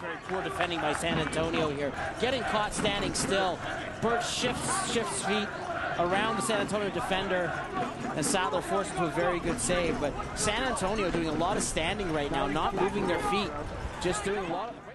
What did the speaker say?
very poor defending by San Antonio here. Getting caught standing still. Burt shifts feet around the San Antonio defender, and Sattler forced into a very good save. But San Antonio doing a lot of standing right now, not moving their feet, just doing a lot of...